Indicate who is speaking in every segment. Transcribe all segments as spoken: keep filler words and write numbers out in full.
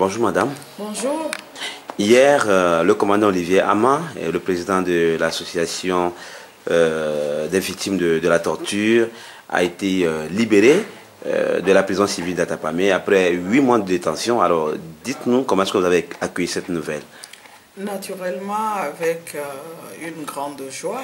Speaker 1: Bonjour madame.
Speaker 2: Bonjour.
Speaker 1: Hier, euh, le commandant Olivier Ama, le président de l'association euh, des victimes de, de la torture, a été euh, libéré euh, de la prison civile d'Atapamé après huit mois de détention. Alors, dites-nous comment est-ce que vous avez accueilli cette nouvelle?
Speaker 2: Naturellement, avec euh, une grande joie.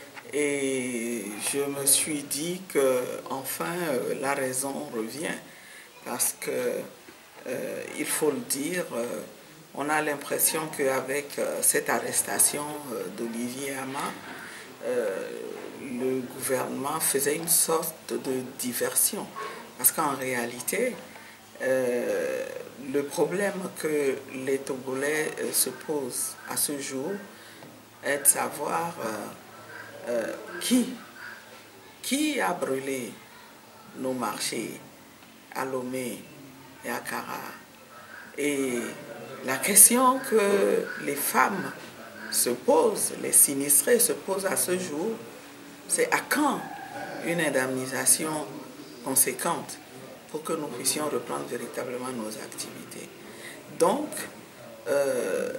Speaker 2: Et je me suis dit que enfin euh, la raison revient. Parce que, euh, il faut le dire, euh, on a l'impression qu'avec euh, cette arrestation euh, d'Olivier Ama, euh, le gouvernement faisait une sorte de diversion. Parce qu'en réalité, euh, le problème que les Togolais euh, se posent à ce jour est de savoir euh, euh, qui, qui a brûlé nos marchés à Lomé et à Kara. Et la question que les femmes se posent, les sinistrés se posent à ce jour, c'est à quand une indemnisation conséquente pour que nous puissions reprendre véritablement nos activités. Donc, euh,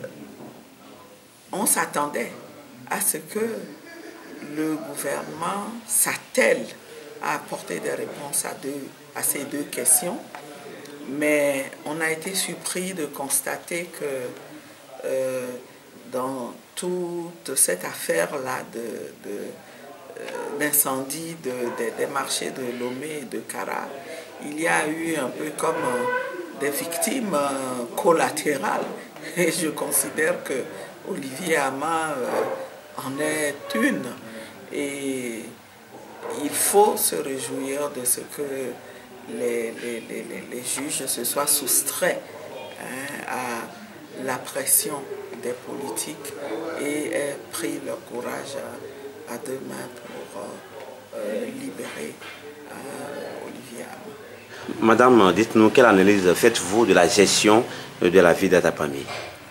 Speaker 2: on s'attendait à ce que le gouvernement s'attelle à apporter des réponses à, deux, à ces deux questions, mais on a été surpris de constater que euh, dans toute cette affaire-là de, de, euh, d'incendie de, de, des marchés de Lomé et de Kara, il y a eu un peu comme euh, des victimes euh, collatérales. Et je considère que Olivier Ama euh, en est une. Et il faut se réjouir de ce que les, les, les, les juges se soient soustraits hein, à la pression des politiques et aient pris leur courage à, à deux mains pour euh, euh, libérer euh, Olivier Ama.
Speaker 1: Madame, dites-nous, quelle analyse faites-vous de la gestion de la vie d'Atapamé?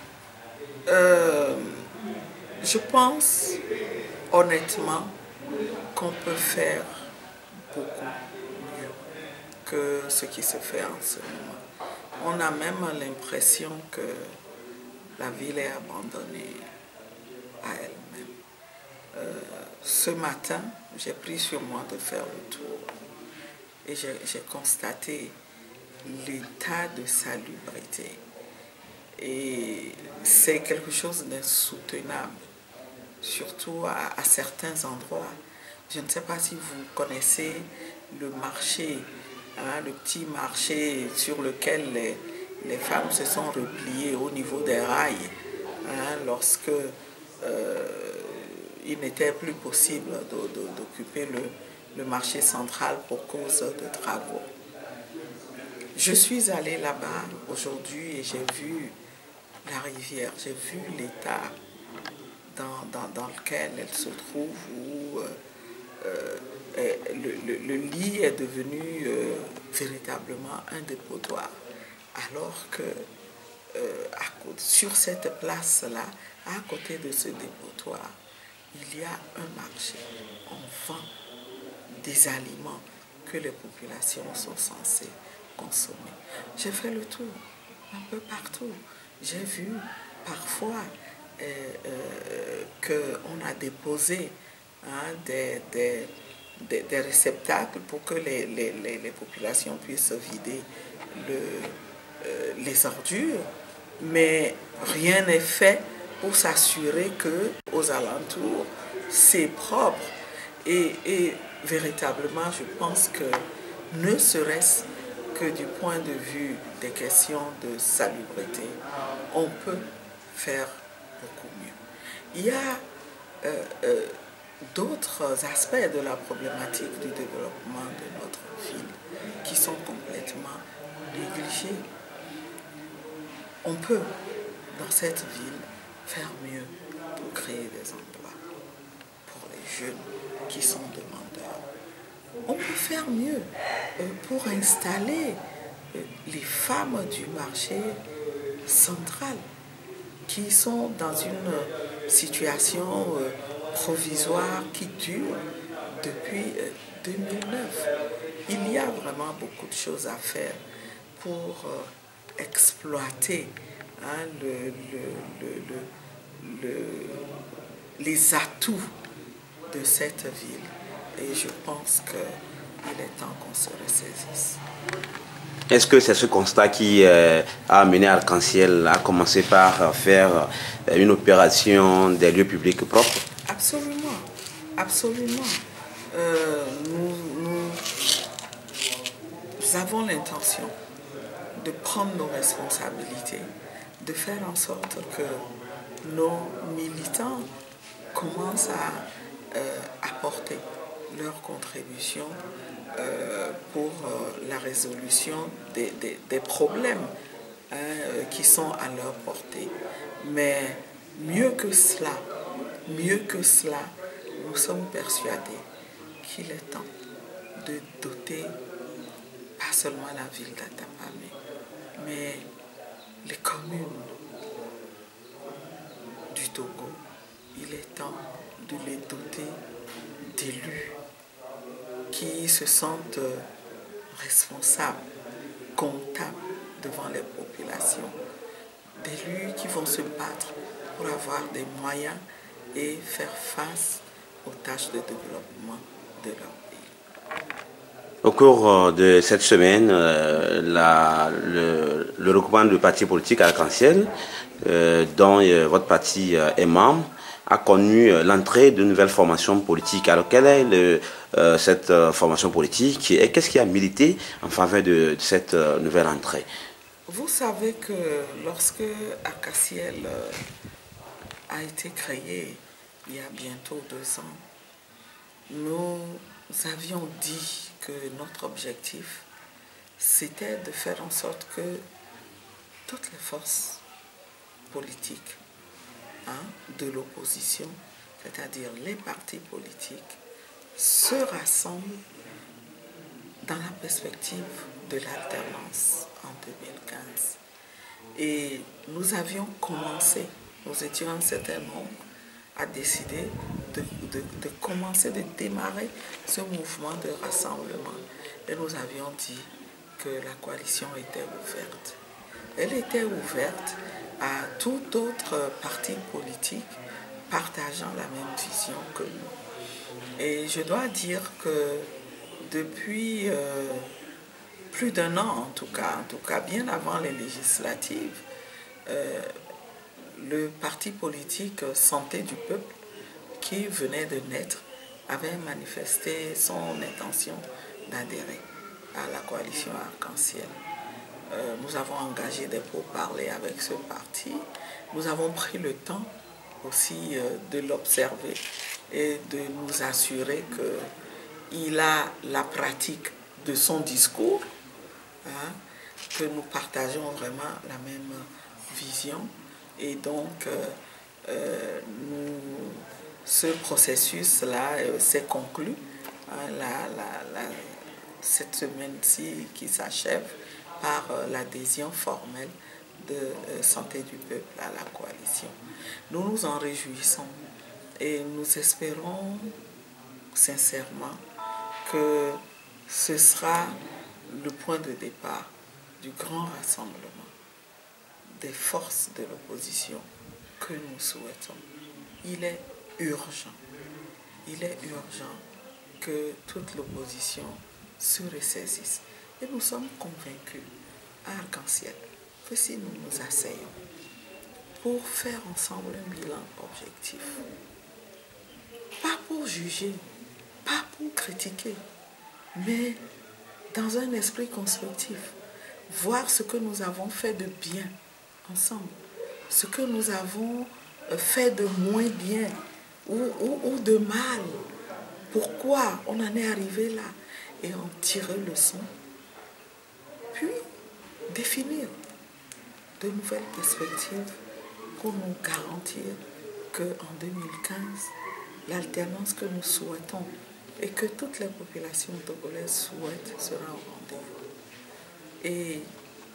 Speaker 2: euh, Je pense honnêtement qu'on peut faire beaucoup mieux que ce qui se fait en ce moment. On a même l'impression que la ville est abandonnée à elle-même. Euh, ce matin, j'ai pris sur moi de faire le tour et j'ai constaté l'état de salubrité. Et c'est quelque chose d'insoutenable, surtout à, à certains endroits. Je ne sais pas si vous connaissez le marché, hein, le petit marché sur lequel les, les femmes se sont repliées au niveau des rails, hein, lorsque euh, il n'était plus possible d'occuper le, le marché central pour cause de travaux. Je suis allée là-bas aujourd'hui et j'ai vu la rivière, j'ai vu l'état dans, dans, dans lequel elle se trouve, où euh, euh, le, le, le lit est devenu euh, véritablement un dépotoir. Alors que euh, à, sur cette place-là, à côté de ce dépotoir, il y a un marché. On vend des aliments que les populations sont censées consommer. J'ai fait le tour un peu partout. J'ai vu parfois euh, euh, qu'on a déposé hein, des, des, des, des réceptacles pour que les, les, les, les populations puissent vider le, euh, les ordures, mais rien n'est fait pour s'assurer qu'aux alentours, c'est propre. Et, et véritablement, je pense que ne serait-ce que du point de vue des questions de salubrité, on peut faire beaucoup mieux. Il y a euh, euh, d'autres aspects de la problématique du développement de notre ville qui sont complètement négligés. On peut, dans cette ville, faire mieux pour créer des emplois pour les jeunes qui sont demandeurs. On peut faire mieux pour installer les femmes du marché central qui sont dans une situation provisoire qui dure depuis deux mille neuf. Il y a vraiment beaucoup de choses à faire pour exploiter hein, le, le, le, le, le, les atouts de cette ville. Et je pense qu'il est temps qu'on se ressaisisse.
Speaker 1: Est-ce que c'est ce constat qui euh, a amené Arc-en-Ciel à commencer par faire euh, une opération des lieux publics propres?
Speaker 2: Absolument, absolument. Euh, nous, nous, nous avons l'intention de prendre nos responsabilités, de faire en sorte que nos militants commencent à euh, apporter leur contribution euh, pour euh, la résolution des, des, des problèmes hein, euh, qui sont à leur portée. Mais mieux que cela, mieux que cela, nous sommes persuadés qu'il est temps de doter pas seulement la ville d'Atabamé, mais les communes du Togo. Il est temps de les doter d'élus qui se sentent responsables, comptables devant les populations, d'élus qui vont se battre pour avoir des moyens et faire face aux tâches de développement de leur pays.
Speaker 1: Au cours de cette semaine, euh, la, le, le regroupement de partis politiques Arc-en-Ciel, euh, dont euh, votre parti euh, est membre, a connu euh, l'entrée de nouvelles formations politiques. Alors, quelle est le, euh, cette euh, formation politique et qu'est-ce qui a milité en faveur de, de cette euh, nouvelle entrée?
Speaker 2: Vous savez que lorsque Arc-en-Ciel euh, a été créé il y a bientôt deux ans, nous avions dit que notre objectif, c'était de faire en sorte que toutes les forces politiques hein, de l'opposition, c'est-à-dire les partis politiques, se rassemblent dans la perspective de l'alternance en deux mille quinze. Et nous avions commencé, nous étions un certain nombre, à décider de, de, de commencer, de démarrer ce mouvement de rassemblement. Et nous avions dit que la coalition était ouverte. Elle était ouverte à tout autre parti politique partageant la même vision que nous. Et je dois dire que depuis euh, plus d'un an, en tout cas, en tout cas bien avant les législatives, euh, le parti politique Santé du Peuple, qui venait de naître, avait manifesté son intention d'adhérer à la coalition Arc-en-Ciel. Euh, nous avons engagé des pourparlers avec ce parti. Nous avons pris le temps aussi euh, de l'observer et de nous assurer qu'il a la pratique de son discours, hein, que nous partageons vraiment la même vision. Et donc, euh, euh, nous, ce processus-là euh, s'est conclu hein, la, la, la, cette semaine-ci qui s'achève par euh, l'adhésion formelle de euh, Santé du Peuple à la coalition. Nous nous en réjouissons et nous espérons sincèrement que ce sera le point de départ du grand rassemblement des forces de l'opposition que nous souhaitons. Il est urgent, il est urgent que toute l'opposition se ressaisisse. Et nous sommes convaincus à Arc-en-Ciel que si nous nous asseyons pour faire ensemble un bilan objectif, pas pour juger, pas pour critiquer, mais dans un esprit constructif, voir ce que nous avons fait de bien ensemble, ce que nous avons fait de moins bien ou, ou, ou de mal, pourquoi on en est arrivé là, et en tirer le son, puis définir de nouvelles perspectives pour nous garantir qu'en deux mille quinze, l'alternance que nous souhaitons et que toutes les populations togolaises souhaitent sera au rendez-vous. Et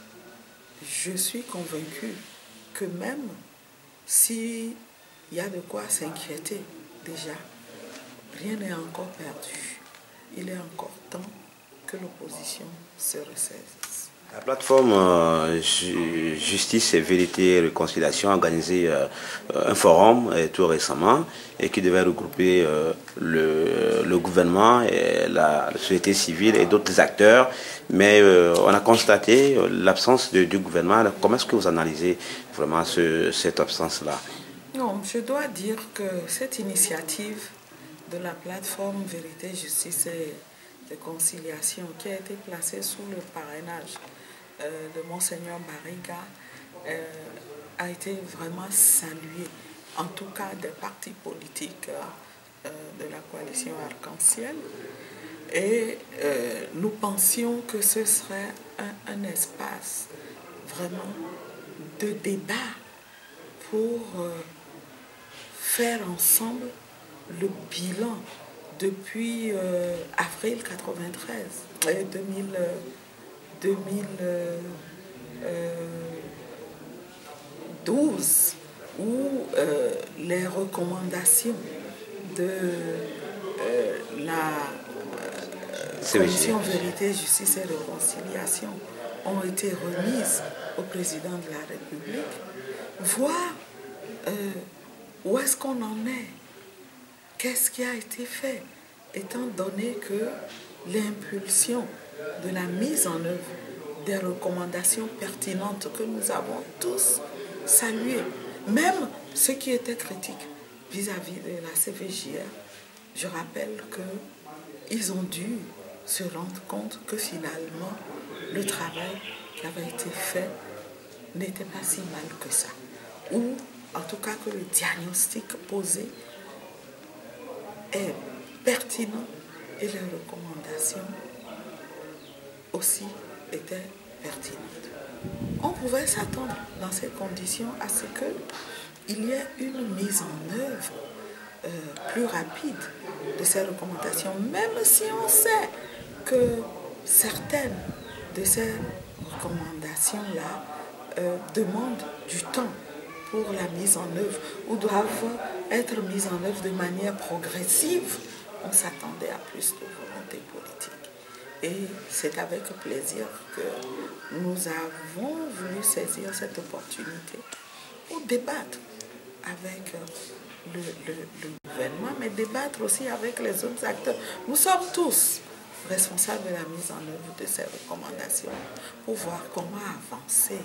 Speaker 2: je suis convaincue que même s'il y a de quoi s'inquiéter déjà, rien n'est encore perdu. Il est encore temps que l'opposition se ressaisisse.
Speaker 1: La plateforme euh, Justice et Vérité et Réconciliation a organisé euh, un forum euh, tout récemment et qui devait regrouper euh, le, le gouvernement, et la, la société civile et d'autres acteurs. Mais euh, on a constaté l'absence du gouvernement. Comment est-ce que vous analysez vraiment ce, cette absence-là?
Speaker 2: Non, je dois dire que cette initiative de la plateforme Vérité, Justice et Réconciliation qui a été placée sous le parrainage euh, de Monseigneur Barriga euh, a été vraiment saluée, en tout cas des partis politiques euh, de la coalition Arc-en-Ciel. Et euh, nous pensions que ce serait un, un espace vraiment de débat pour euh, faire ensemble le bilan depuis euh, avril quatre-vingt-treize, euh, deux mille, euh, deux mille douze, où euh, les recommandations de euh, la Commission Vérité, Justice et Réconciliation ont été remises au président de la République, voir euh, où est-ce qu'on en est, qu'est-ce qui a été fait, étant donné que l'impulsion de la mise en œuvre des recommandations pertinentes que nous avons tous saluées, même ceux qui étaient critiques vis-à-vis de la C V J R, je rappelle qu'ils ont dû se rendre compte que finalement, le travail qui avait été fait n'était pas si mal que ça. Ou, en tout cas, que le diagnostic posé est pertinent et les recommandations aussi étaient pertinentes. On pouvait s'attendre dans ces conditions à ce qu'il y ait une mise en œuvre euh, plus rapide de ces recommandations, même si on sait que certaines de ces recommandations-là euh, demandent du temps pour la mise en œuvre ou doivent être mises en œuvre de manière progressive. On s'attendait à plus de volonté politique. Et c'est avec plaisir que nous avons voulu saisir cette opportunité pour débattre avec le, le, le gouvernement, mais débattre aussi avec les autres acteurs. Nous sommes tous responsables de la mise en œuvre de ces recommandations pour voir comment avancer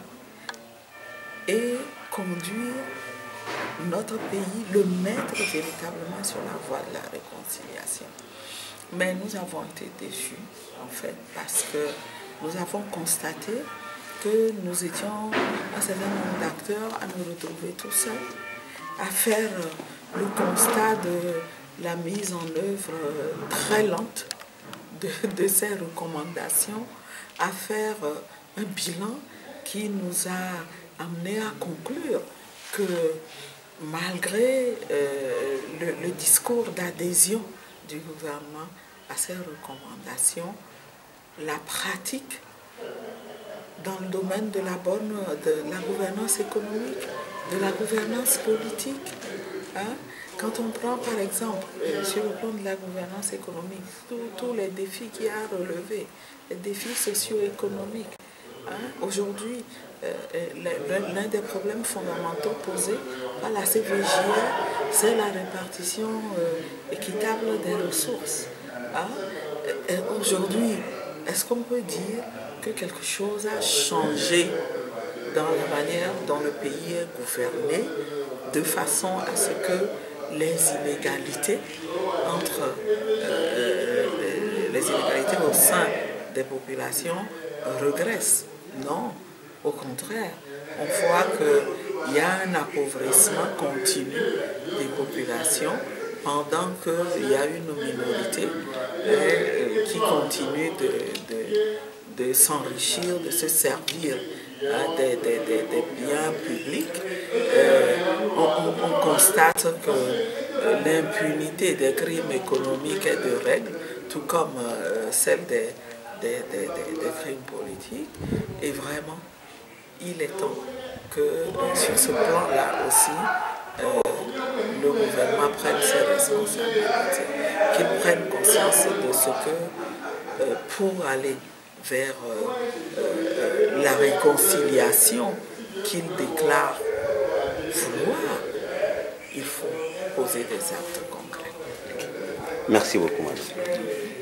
Speaker 2: et conduire notre pays, le mettre véritablement sur la voie de la réconciliation. Mais nous avons été déçus, en fait, parce que nous avons constaté que nous étions un certain nombre d'acteurs à nous retrouver tout seuls, à faire le constat de la mise en œuvre très lente de, de ces recommandations, à faire un bilan qui nous a amené à conclure que malgré euh, le, le discours d'adhésion du gouvernement à ces recommandations, la pratique dans le domaine de la bonne, de la gouvernance économique, de la gouvernance politique, hein, quand on prend par exemple, euh, sur le plan de la gouvernance économique, tous les défis qu'il y a à relever, les défis socio-économiques, hein, aujourd'hui, euh, l'un des problèmes fondamentaux posés par la C V J R, c'est la répartition euh, équitable des ressources. Hein. Aujourd'hui, est-ce qu'on peut dire que quelque chose a changé dans la manière dont le pays est gouverné, de façon à ce que les inégalités entre euh, les, les inégalités au sein des populations régressent? Non, au contraire, on voit qu'il y a un appauvrissement continu des populations pendant qu'il y a une minorité euh, qui continue de, de, de s'enrichir, de se servir hein, des, des, des, des biens publics. Euh, on, on, on constate que euh, l'impunité des crimes économiques et de règles, tout comme euh, celle des, des, des, des, des crimes politiques, et vraiment, il est temps que euh, sur ce plan-là aussi, euh, le gouvernement prenne ses responsabilités, qu'il prenne conscience de ce que, euh, pour aller vers euh, euh, la réconciliation qu'ils déclarent vouloir, il faut poser des actes concrets.
Speaker 1: Merci beaucoup, madame.